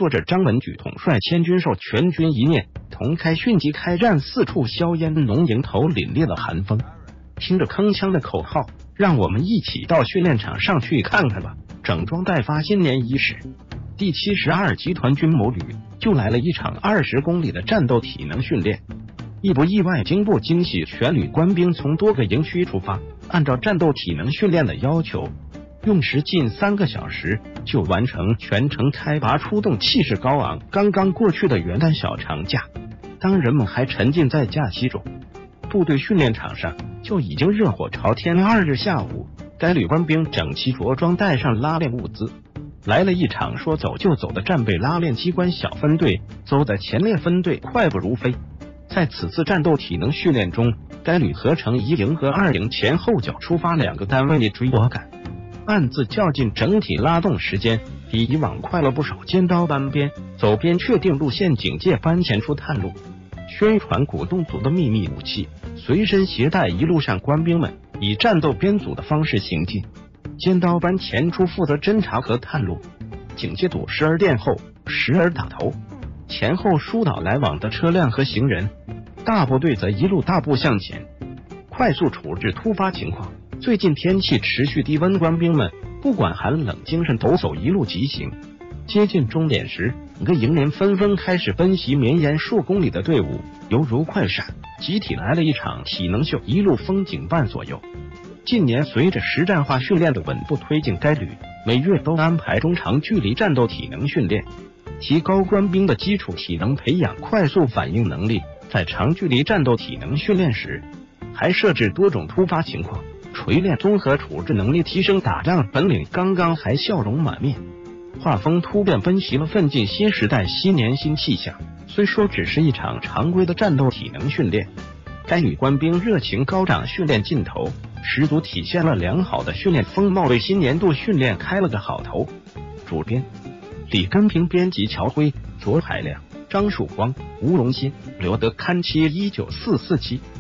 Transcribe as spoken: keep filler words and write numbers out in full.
作者张文举统帅千军受全军一面，同开迅即开战，四处硝烟浓，迎头凛冽的寒风。听着铿锵的口号，让我们一起到训练场上去看看吧！整装待发，新年伊始，第七十二集团军某旅就来了一场二十公里的战斗体能训练。意不意外，惊不惊喜？全旅官兵从多个营区出发，按照战斗体能训练的要求，用时近三个小时就完成全程开拔出动，气势高昂。刚刚过去的元旦小长假，当人们还沉浸在假期中，部队训练场上就已经热火朝天。二日下午，该旅官兵整齐着装，带上拉练物资，来了一场说走就走的战备拉练。机关小分队走在前列，分队快步如飞。在此次战斗体能训练中，该旅合成一营和二营前后脚出发两个单位，你追我赶，暗自较劲，整体拉动时间比以往快了不少。尖刀班边走边确定路线，警戒班前出探路，宣传鼓动组的秘密武器，随身携带。一路上官兵们以战斗编组的方式行进，尖刀班前出负责侦察和探路，警戒组时而殿后，时而打头，前后疏导来往的车辆和行人。大部队则一路大步向前，快速处置突发情况。最近天气持续低温，官兵们不管寒冷，精神抖擞，一路疾行。接近终点时，每个营连纷纷开始奔袭，绵延数公里的队伍犹如快闪，集体来了一场体能秀，一路风景伴左右。近年随着实战化训练的稳步推进，该旅每月都安排中长距离战斗体能训练，提高官兵的基础体能，培养快速反应能力。在长距离战斗体能训练时，还设置多种突发情况，锤炼综合处置能力，提升打仗本领。刚刚还笑容满面，画风突变，奔袭了奋进新时代，新年新气象。虽说只是一场常规的战斗体能训练，该旅官兵热情高涨，训练劲头十足，体现了良好的训练风貌，为新年度训练开了个好头。主编李根平，编辑乔辉、左海亮、张曙光、吴荣新、刘德刊，期一九四四期。